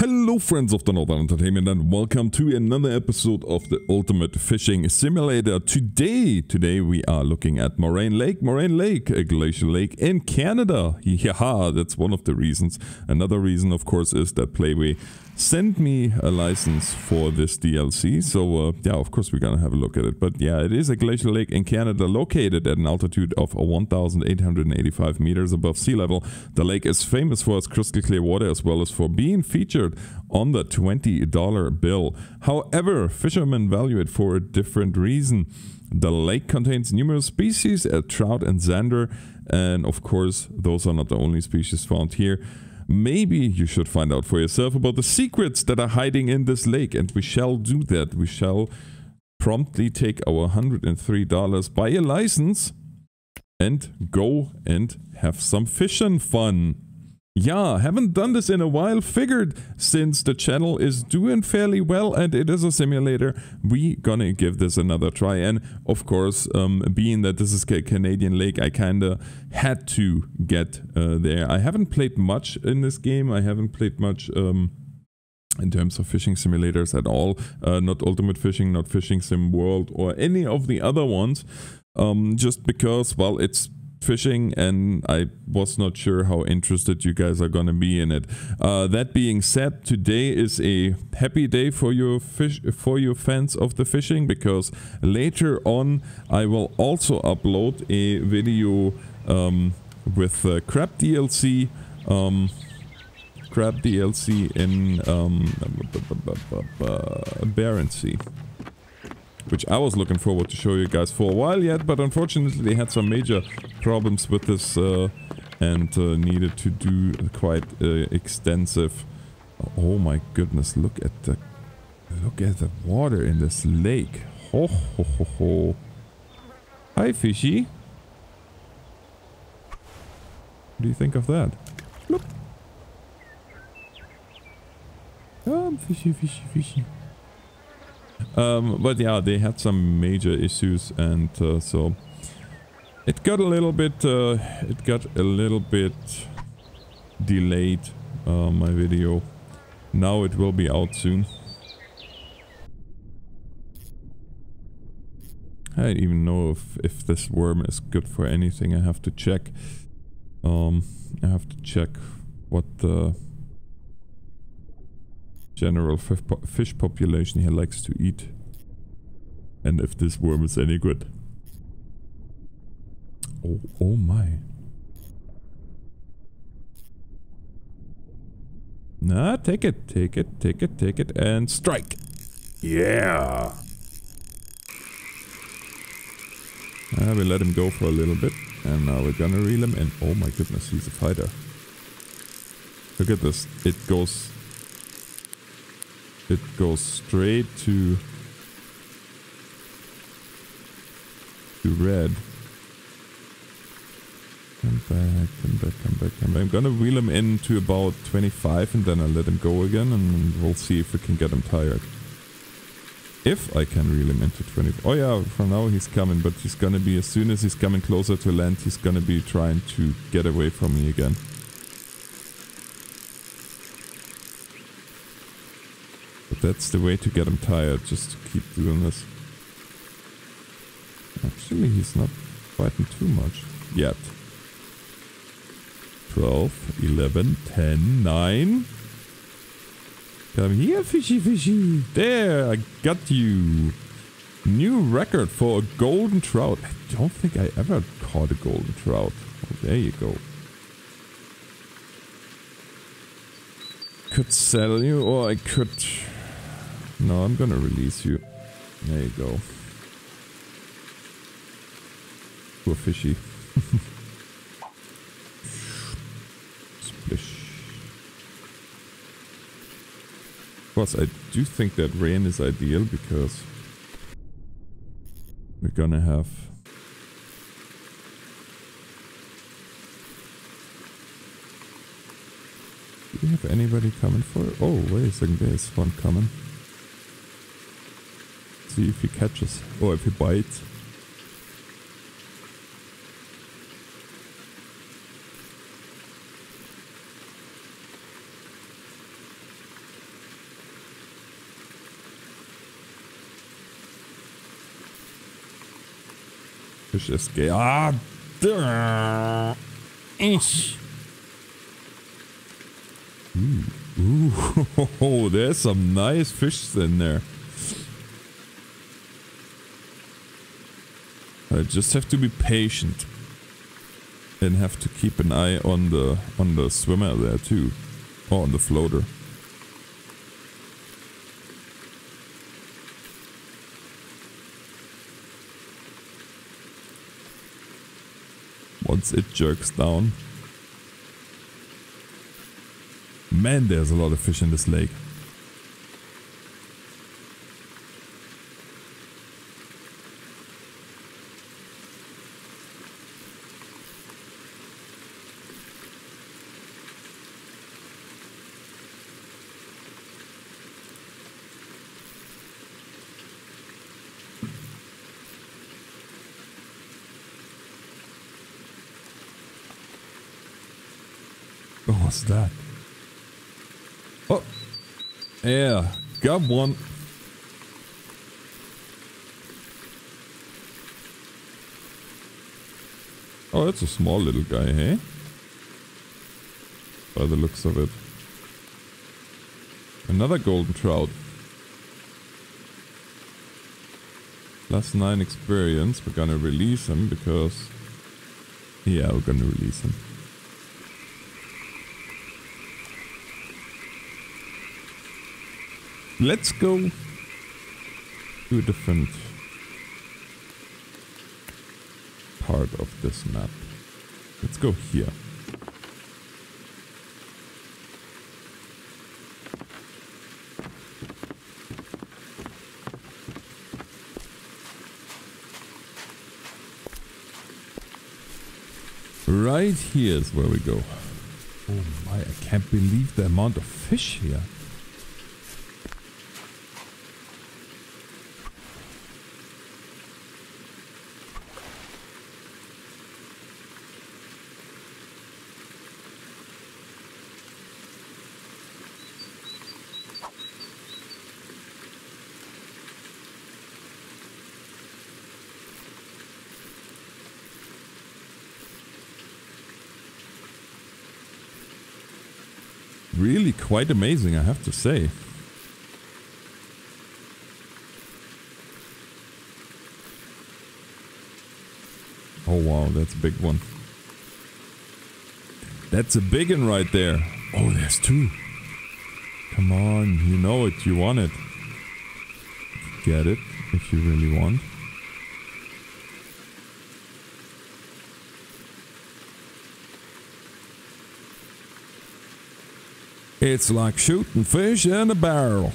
Hello friends of the Northern Entertainment and welcome to another episode of the Ultimate Fishing Simulator. Today we are looking at Moraine Lake, a glacial lake in Canada. Yeah, that's one of the reasons. Another reason of course is that Playway sent me a license for this DLC. So yeah, of course we're gonna have a look at it. But yeah, it is a glacial lake in Canada located at an altitude of 1,885 meters above sea level. The lake is famous for its crystal clear water as well as for being featured on the $20 bill. However, fishermen value it for a different reason. The lake contains numerous species, trout and zander, and of course those are not the only species found here. Maybe you should find out for yourself about the secrets that are hiding in this lake, and we shall do that. We shall promptly take our $103, buy a license, and go and have some fishing fun. Yeah, haven't done this in a while. Figured since the channel is doing fairly well and it is a simulator, we gonna give this another try. And of course, being that this is a Canadian lake, I kinda had to get there. I haven't played much in this game. I haven't played much in terms of fishing simulators at all. Not Ultimate Fishing, not Fishing Sim World or any of the other ones. Just because, well, it's fishing and I was not sure how interested you guys are gonna be in it. That being said, today is a happy day for you fans of the fishing, because later on I will also upload a video with crab DLC. Crab DLC in Barents Sea, which I was looking forward to show you guys for a while yet, but unfortunately they had some major problems with this and needed to do quite extensive. Oh my goodness, look at the water in this lake. Ho ho ho ho. Hi fishy. What do you think of that? Look. Fishy, fishy, fishy. But yeah, they had some major issues, and so it got a little bit delayed, my video. Now it will be out soon. I don't even know if this worm is good for anything. I have to check. I have to check what the general fish population here likes to eat, and if this worm is any good. Oh my. Nah, take it, and strike. Yeah. We let him go for a little bit, and now we're gonna reel him in. Oh my goodness, he's a fighter. Look at this. It goes straight to red. Come back. I'm gonna wheel him in to about 25 and then I'll let him go again, and we'll see if we can get him tired. If I can reel him into 20. Oh yeah, for now he's coming, but he's gonna be, as soon as he's coming closer to land, he's gonna be trying to get away from me again. That's the way to get him tired, just to keep doing this. Actually, he's not fighting too much yet. 12, 11, 10, 9. Come here, fishy, fishy. There, I got you. New record for a golden trout. I don't think I ever caught a golden trout. Oh, there you go. Could sell you, or I could... No, I'm gonna release you. There you go. Poor fishy. Splish. Of course, I do think that rain is ideal, because we're gonna have... Do we have anybody coming for it? Oh, wait a second, there's one coming. See if he catches, or if he bites. Fish escape. Ah! Duh. Ish. Ooh, there's some nice fish in there. I just have to be patient. And have to keep an eye on the swimmer there too. Or on the floater. Once it jerks down. Man, there's a lot of fish in this lake. What's that? Oh! Yeah, got one. Oh, it's a small little guy, hey? By the looks of it. Another golden trout. Plus 9 experience. We're gonna release him because... Yeah, we're gonna release him. Let's go to a different part of this map. Let's go here. Right here is where we go. Oh my, I can't believe the amount of fish here. Really quite amazing, I have to say. Oh wow, that's a big one. That's a big one right there. Oh, there's two. Come on, you know it, you want it. Get it, if you really want. It's like shooting fish in a barrel.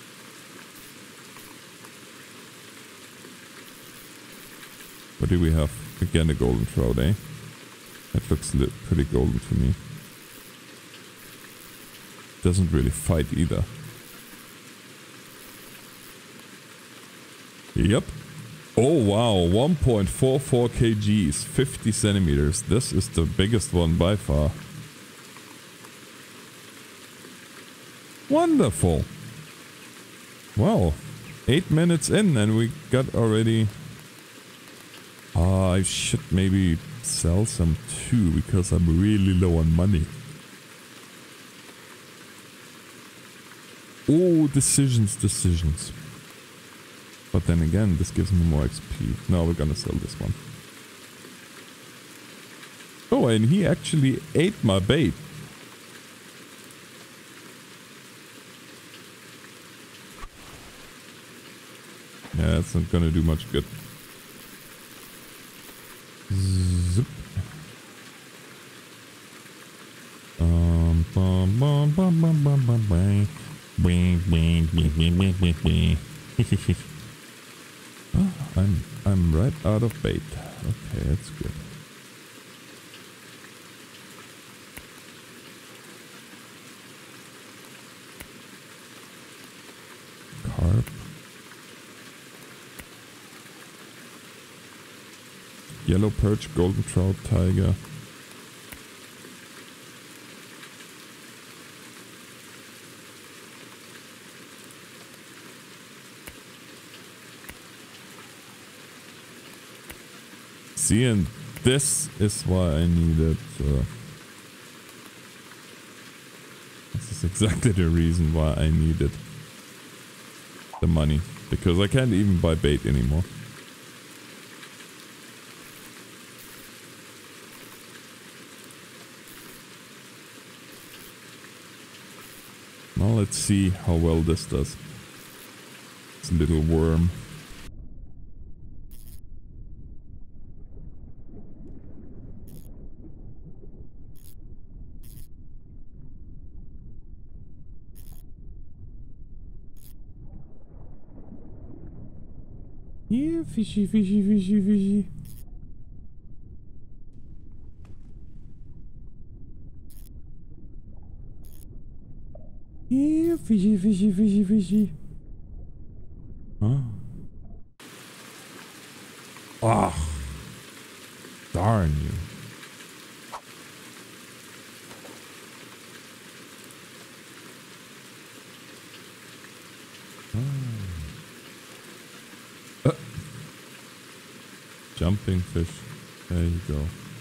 What do we have? Again, a golden trout, eh? That looks pretty golden to me. Doesn't really fight either. Yep. Oh wow, 1.44 kgs, 50 centimeters. This is the biggest one by far. Wonderful. Wow. 8 minutes in and we got already... I should maybe sell some too because I'm really low on money. Oh, decisions. But then again, this gives me more XP. No, we're gonna sell this one. Oh, and he actually ate my bait. Yeah, that's not gonna do much good. Zip. Oh, I'm right out of bait. Okay, that's good. Carp. Yellow perch, golden trout, tiger. See, and this is why I needed... this is exactly the reason why I needed the money. Because I can't even buy bait anymore. Now let's see how well this does. This little worm. Yeah, fishy, fishy, fishy, fishy. Yeah, fishy, fishy, fishy, fishy. Huh? Oh, darn you. Jumping fish. There you go.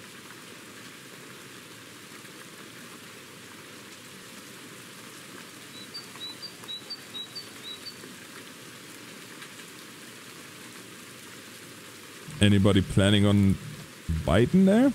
Anybody planning on biting there?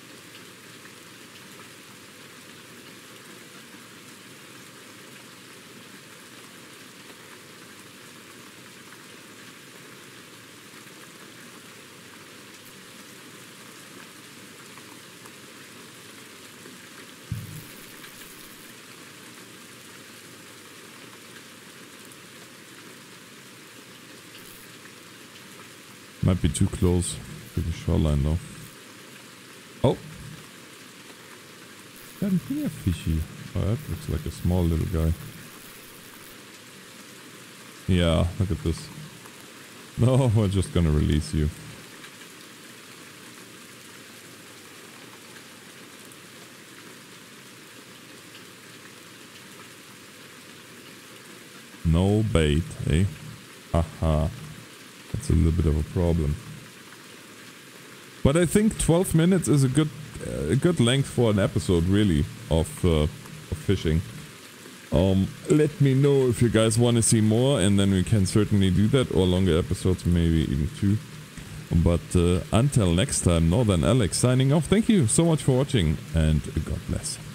Might be too close to the shoreline though. Oh! Doesn't feel a fishy. Oh, that looks like a small little guy. Yeah, look at this. No, we're just gonna release you. No bait, eh? Haha. That's a little bit of a problem. But I think 12 minutes is a good length for an episode, really, of fishing. Let me know if you guys want to see more, and then we can certainly do that, or longer episodes, maybe even 2. But until next time, Northern Alex signing off. Thank you so much for watching, and God bless.